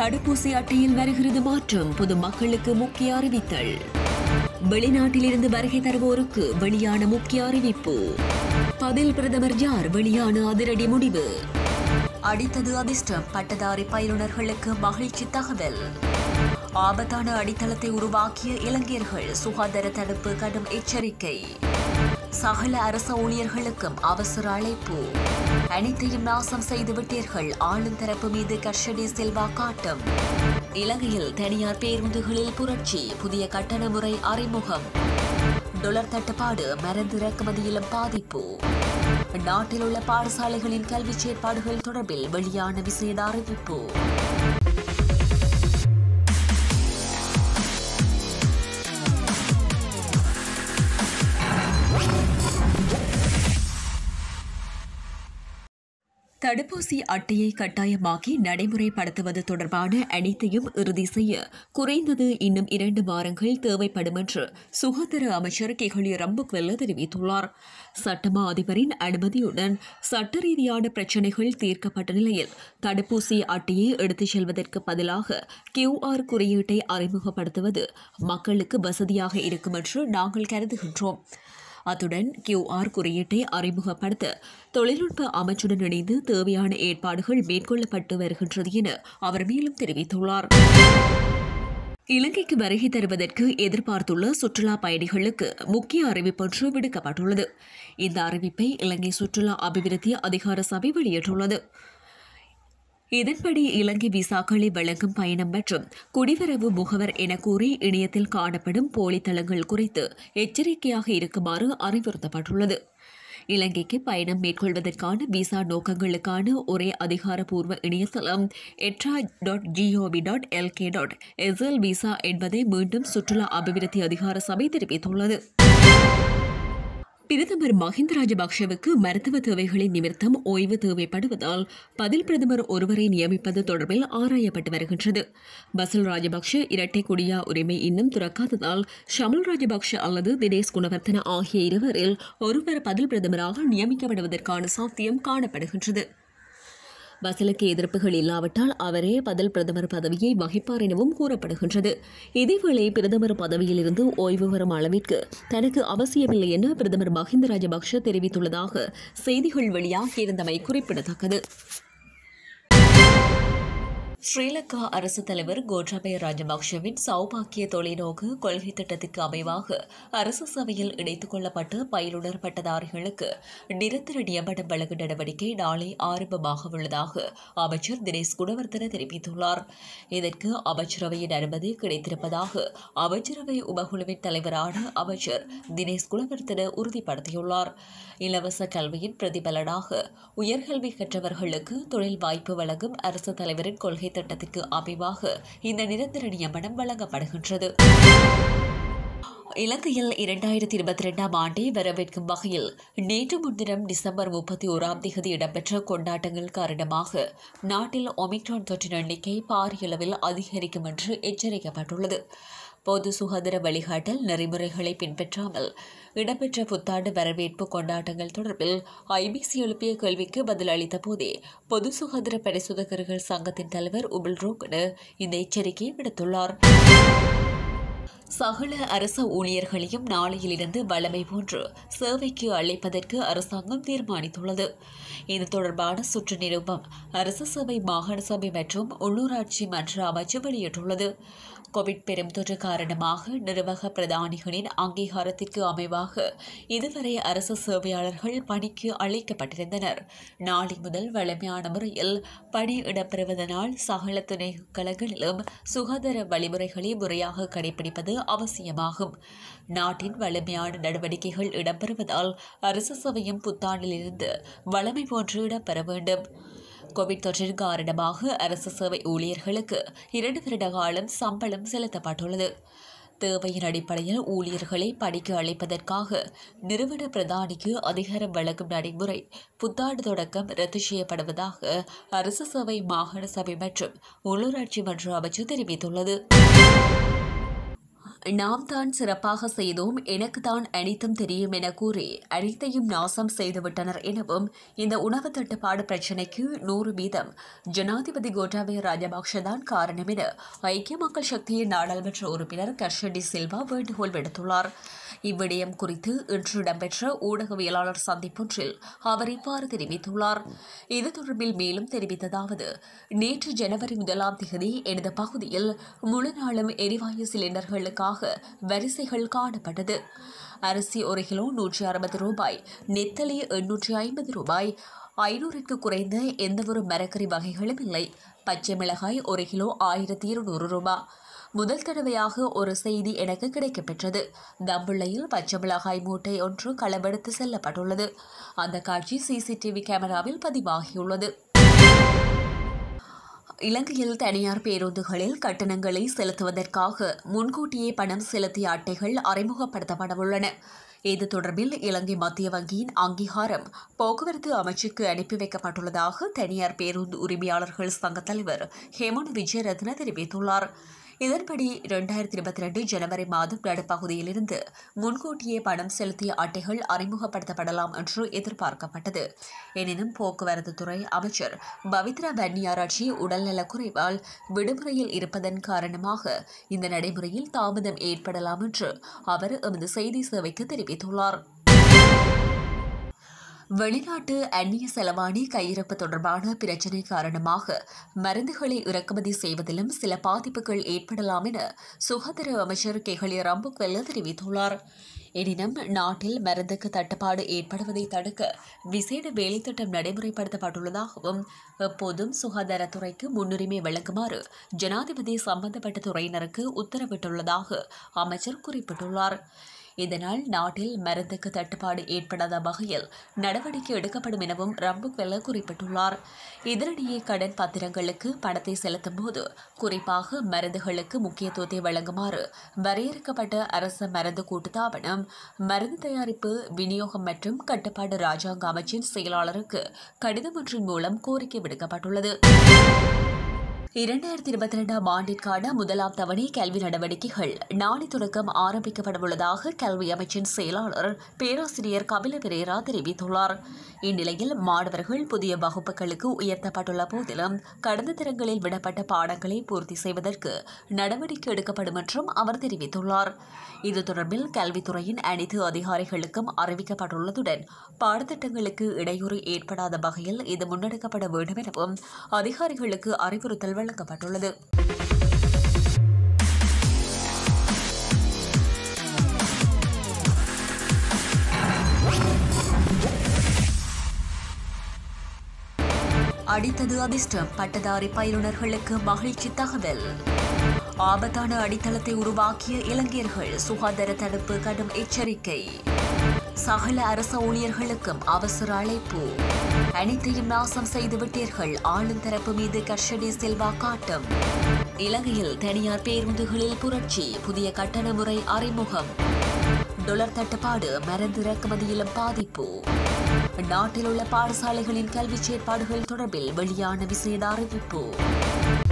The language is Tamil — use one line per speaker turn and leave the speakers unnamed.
தடுப்பூசி அட்டையில் வருகிறது மாற்றம், பொதுமக்களுக்கு முக்கிய அறிவித்தல். வெளிநாட்டிலிருந்து வருகை தருவோருக்கு வெளியான முக்கிய அறிவிப்பு. பதில் பிரதமர் யார், வெளியான அதிரடி முடிவு. அடித்தது அதிர்ஷ்டம், பட்டதாரி பயிலுனர்களுக்கு மகிழ்ச்சி தகவல். ஆபத்தான அடித்தளத்தை உருவாக்கிய இளைஞர்கள், சுகாதார தடுப்பு கடும் எச்சரிக்கை. சகல அரசு ஊழியர்களுக்கும் அவசர அழைப்பு. அனைத்தையும் நாசம் செய்து விட்டீர்கள், ஆளும் தரப்பு மீது கர்ஷடி செல்வா காட்டும். இலங்கையில் தனியார் பேருந்துகளில் புரட்சி, புதிய கட்டண முறை அறிமுகம். டாலர் தட்டுப்பாடு, மருந்து இறக்குமதியிலும் பாதிப்பு. நாட்டில் உள்ள பாடசாலைகளின் கல்வி செயற்பாடுகள் தொடர்பில் வெளியான விசேட அறிவிப்பு. தடுப்பூசி அட்டையை கட்டாயமாக்கி நடைமுறைப்படுத்துவது தொடர்பான அனைத்தையும் இறுதி செய்ய குறைந்தது இன்னும் 2 வாரங்கள் தேவைப்படும் என்று சுகாதார அமைச்சர் கெஹலிய ரம்புக்வெல்ல தெரிவித்துள்ளார். சட்டமா அதிபரின் அனுமதியுடன் சட்ட ரீதியான பிரச்சினைகள் தீர்க்கப்பட்ட நிலையில் தடுப்பூசி அட்டையை எடுத்துச் செல்வதற்கு பதிலாக QR குறியீட்டை அறிமுகப்படுத்துவது மக்களுக்கு வசதியாக இருக்கும் என்று நாங்கள் கருதுகின்றோம். அத்துடன் QR குறியீட்டை அறிமுகப்படுத்த தொழில்நுட்ப அமைச்சுடன் இணைந்து தேவையான ஏற்பாடுகள் மேற்கொள்ளப்பட்டு வருகின்றது என அவர் மேலும் தெரிவித்துள்ளார். இலங்கைக்கு வருகை தருவதற்கு எதிர்பார்த்துள்ள சுற்றுலா பயணிகளுக்கு முக்கிய அறிவிப்பொன்று விடுக்கப்பட்டுள்ளது. இந்த அறிவிப்பை இலங்கை சுற்றுலா அபிவிருத்தி அதிகார சபை வெளியிட்டுள்ளது. இதன்படி இலங்கை விசாக்களை வழங்கும் பயணம் மற்றும் குடிவரவு முகவர் என கூறி இணையத்தில் காணப்படும் போலித்தளங்கள் குறித்து எச்சரிக்கையாக இருக்குமாறு அறிவுறுத்தப்பட்டுள்ளது. இலங்கைக்கு பயணம் மேற்கொள்வதற்கான விசா நோக்கங்களுக்கான ஒரே அதிகாரப்பூர்வ இணையதளம் etra.gov.lk.sl விசா என்பதை மீண்டும் சுற்றுலா அபிவிருத்தி அதிகார சபை தெரிவித்துள்ளது. பிரதமர் மஹிந்த ராஜபக்ஷவுக்கு மருத்துவ தேவைகளின் நிமித்தம் ஓய்வு தேவைப்படுவதால் பதில் பிரதமர் ஒருவரை நியமிப்பது தொடர்பில் ஆராயப்பட்டு வருகின்றது. பசில் ராஜபக்ஷ இரட்டை குடியா உரிமை இன்னும் துறக்காததால் ஷமல் ராஜபக்ஷ அல்லது தினேஷ் குணவர்த்தன ஆகிய இருவரில் ஒருவர் பதில் பிரதமராக நியமிக்கப்படுவதற்கான சாத்தியம் காணப்படுகின்றது. பசிலுக்கு எதிர்ப்புகள் இல்லாவிட்டால் அவரே பதில் பிரதமர் பதவியை வகிப்பார் எனவும் கூறப்படுகின்றது. இதேவேளை பிரதமர் பதவியிலிருந்து ஓய்வு பெறும் அளவிற்கு தனக்கு அவசியமில்லை என பிரதமர் மஹிந்த ராஜபக்ஷ தெரிவித்துள்ளதாக செய்திகள் வெளியாகியிருந்தமை குறிப்பிடத்தக்கது. ஸ்ரீலங்கா அரசுத் தலைவர் கோட்டாபய ராஜபக்ஷவின் சௌபாக்கிய தொலைநோக்கு கொள்கை திட்டத்திற்கு அமைவாக அரசு சபையில் இணைத்துக் கொள்ளப்பட்ட பயிலுனர் பட்டதாரிகளுக்கு நிரந்தர நியமனம் வழங்கும் நடவடிக்கை நாளை ஆரம்பமாக உள்ளதாக அமைச்சர் தினேஷ் குணவர்த்தன தெரிவித்துள்ளார். இதற்கு அமைச்சரவையின் அனுமதி கிடைத்திருப்பதாக அமைச்சரவை உபகுழுவின் தலைவரான அமைச்சர் தினேஷ் குணவர்த்தன உறுதிப்படுத்தியுள்ளார். இலவச கல்வியின் பிரதிபலனாக உயர்கல்வி கற்றவர்களுக்கு தொழில் வாய்ப்பு வழங்கும் அரசு தலைவரின் கொள்கை திட்டத்திற்கு அமைவாக இந்த நிரந்தர நியமனம் வழங்கப்படுகின்றது. இலங்கையில் 2022 ஆண்டை வரவேற்கும் வகையில் நேற்று முன்தினம் டிசம்பர் 31 இடம்பெற்ற கொண்டாட்டங்கள் காரணமாக நாட்டில் ஒமிக்ரான் தொற்றின் எண்ணிக்கை பாரிய அளவில் அதிகரிக்கும் என்று எச்சரிக்கப்பட்டுள்ளது. பொது சுகாதார வழிகாட்டல் நெறிமுறைகளை பின்பற்றாமல் இடம்பெற்ற புத்தாண்டு வரவேற்பு கொண்டாட்டங்கள் தொடர்பில் IBC எழுப்பிய கேள்விக்கு பதில் அளித்த போதே பொது சுகாதார பரிசோதகர்கள் சங்கத்தின் தலைவர் உபில் ரோகன இந்த எச்சரிக்கையை விடுத்துள்ளார். சகல அரசு ஊழியர்களையும் நாளையிலிருந்து வழமை போன்று சேவைக்கு அழைப்பதற்கு அரசாங்கம் தீர்மானித்துள்ளது. இது தொடர்பான சுற்று நிரூபம் அரசு சபை, மாகாண சபை மற்றும் உள்ளூராட்சி மன்ற அமைச்சு வெளியிட்டுள்ளது. கோவிட் பெருந்தொற்று காரணமாக நிர்வாக பிரதானிகளின் அங்கீகாரத்திற்கு அமைவாக இதுவரை அரசு சேவையாளர்கள் பணிக்கு அழைக்கப்பட்டிருந்தனர். நாளை முதல் வழமையான முறையில் பணி இடம்பெறுவதனால் சகல துணைக்களங்களிலும் சுகாதார வழிமுறைகளை முறையாக கடைபிடிப்பது அவசியமாகும். நாட்டின் வழமையான நடவடிக்கைகள் இடம்பெறுவதால் அரசு சபையும் புத்தாண்டிலிருந்து வழமை போன்று இடம்பெற வேண்டும். கோவிட் தொற்றின் காரணமாக அரசு சேவை ஊழியர்களுக்கு 2 வருட காலம் சம்பளம் செலுத்தப்பட்டுள்ளது. தேவையின் அடிப்படையில் ஊழியர்களை பணிக்கு அழைப்பதற்காக நிறுவன பிரதானிக்கு அதிகாரம் வழங்கும் நடைமுறை புத்தாண்டு தொடக்கம் ரத்து செய்யப்படுவதாக அரசு சபை, மாகாண சபை மற்றும் உள்ளூராட்சி மன்ற அமைச்சு தெரிவித்துள்ளது. நாம் தான் சிறப்பாக செய்தோம், எனக்கு தான் அனைத்தும் தெரியும் என கூறி அனைத்தையும் நாசம் செய்துவிட்டனர் எனவும் இந்த உணவு தட்டுப்பாடு பிரச்சினைக்கு 100% ஜனாதிபதி கோட்டாபய ராஜபக்ஷ தான் காரணம் என ஐக்கிய மக்கள் சக்தியின் நாடாளுமன்ற உறுப்பினர் கர்ஷடி சில்வா வேண்டுகோள் விடுத்துள்ளார். இவ்விடயம் குறித்து இன்று இடம்பெற்ற ஊடகவியலாளர் சந்திப்பொன்றில் அவர் இவ்வாறு தெரிவித்துள்ளார். இது தொடர்பில் மேலும் தெரிவித்ததாவது, நேற்று ஜனவரி 1ஆம் தேதி எனது பகுதியில் முழு நாளும் எரிவாயு சிலிண்டர்களுக்காக வரிசைகள் காணப்பட்டது. அரிசி 1 கிலோ 160 ரூபாய், நெத்தலி 850 ரூபாய், 500ற்கு குறைந்த எந்தவொரு மரக்கறி வகைகளும் இல்லை. பச்சை மிளகாய் 1 கிலோ 1200 ரூபாய். முதல் தடவையாக ஒரு செய்தி எனக்கு கிடைக்கப்பெற்றது. தம்புள்ளையில் பச்சை மிளகாய் மூட்டை ஒன்று களவெடுத்து செல்லப்பட்டுள்ளது. அந்த காட்சி சிசிடிவி கேமராவில் பதிவாகியுள்ளது. இலங்கையில் தனியார் பேருந்துகளில் கட்டணங்களை செலுத்துவதற்காக முன்கூட்டியே பணம் செலுத்திய அட்டைகள் அறிமுகப்படுத்தப்படவுள்ளன. இது தொடர்பில் இலங்கை மத்திய வங்கியின் அங்கீகாரம் போக்குவரத்து அமைச்சுக்கு அனுப்பி வைக்கப்பட்டுள்ளதாக தனியார் பேருந்து உரிமையாளர்கள் சங்க தலைவர் ஹேமந்த் விஜயரத்ன தெரிவித்துள்ளார். இதன்படி 2022 ஜனவரி மாதம் நடுப்பகுதியிலிருந்து முன்கூட்டியே பணம் செலுத்திய அட்டைகள் அறிமுகப்படுத்தப்படலாம் என்று எதிர்பார்க்கப்பட்டது. எனினும் போக்குவரத்து துறை அமைச்சர் பவித்ரா பன்னியாராட்சி உடல்நலக்குறைவால் விடுமுறையில் இருப்பதன் காரணமாக இந்த நடைமுறையில் தாமதம் ஏற்படலாம் என்று அவர் எமது செய்தி சேவைக்கு தெரிவித்துள்ளார். வெளிநாட்டு அந்நிய செலவாணி கையிருப்பு தொடர்பான பிரச்சினை காரணமாக மருந்துகளை இறக்குமதி செய்வதிலும் சில பாதிப்புகள் ஏற்படலாம் என சுகாதார அமைச்சர் கெஹலிய ரம்புக்வெல்ல தெரிவித்துள்ளார். எனினும் நாட்டில் மருந்துக்கு தட்டுப்பாடு ஏற்படுவதை தடுக்க விசேட வேலைத்திட்டம் நடைமுறைப்படுத்தப்பட்டுள்ளதாகவும் எப்போதும் சுகாதாரத்துறைக்கு முன்னுரிமை வழங்குமாறு ஜனாதிபதி சம்பந்தப்பட்ட துறையினருக்கு உத்தரவிட்டுள்ளதாக அமைச்சர் குறிப்பிட்டுள்ளார். இதனால் நாட்டில் மருந்துக்கு தட்டுப்பாடு ஏற்படாத வகையில் நடவடிக்கை எடுக்கப்படும் எனவும் ரம்புக்வெல்ல குறிப்பிட்டுள்ளார். இதனிடையே கடன் பத்திரங்களுக்கு பணத்தை செலுத்தும் போது குறிப்பாக மருந்துகளுக்கு முக்கியத்துவத்தை வழங்குமாறு வரையறுக்கப்பட்ட அரசு மருந்து கூட்டுத்தாபனம் மருந்து தயாரிப்பு விநியோகம் மற்றும் கட்டுப்பாடு ராஜாங்க அமைச்சின் செயலாளருக்கு கடிதம் ஒன்றின் மூலம் கோரிக்கை விடுக்கப்பட்டுள்ளது. 2022ஆம் ஆண்டிற்கான முதலாம் தவணை கல்வி நடவடிக்கைகள் நாளை தொடக்கம் ஆரம்பிக்கப்படவுள்ளதாக கல்வி அமைச்சின் செயலாளர் பேராசிரியர் கபில பெரேரா தெரிவித்துள்ளார். இந்நிலையில் மாணவர்கள் புதிய வகுப்புகளுக்கு உயர்த்தப்பட்டுள்ள போதிலும் கடந்த தரங்களில் விடப்பட்ட பாடங்களை பூர்த்தி செய்வதற்கு நடவடிக்கை எடுக்கப்படும் என்றும் அவர் தெரிவித்துள்ளார். இது தொடர்பில் கல்வித்துறையின் அனைத்து அதிகாரிகளுக்கும் அறிவிக்கப்பட்டுள்ளதுடன் பாடத்திட்டங்களுக்கு இடையூறு ஏற்படாத வகையில் இது முன்னெடுக்கப்பட வேண்டும் எனவும் அதிகாரிகளுக்கு அறிவுறுத்தல் வழங்கப்பட்டுள்ளது. அடித்தது அதிர்ஷ்டம், பட்டதாரி பயிலுனர்களுக்கு மகிழ்ச்சி தகவல். ஆபத்தான அடித்தளத்தை உருவாக்கிய இளைஞர்கள், சுகாதார தடுப்பு கடும் எச்சரிக்கை. சகல அரச ஊழியர்களுக்கும் அவசர அழைப்பு. அனைத்தையும் நாசம் செய்துவிட்டீர்கள், ஆளும் தரப்பு மீது கர்ஷடி சில்வா காட்டும். இலங்கையில் தனியார் பேருந்துகளில் புரட்சி, புதிய கட்டண முறை அறிமுகம். டாலர் தட்டுப்பாடு, மருந்து இறக்குமதியிலும் பாதிப்பு. நாட்டில் உள்ள பாடசாலைகளின் கல்வி செயற்பாடுகள் தொடர்பில் வெளியான விசேட அறிவிப்பு.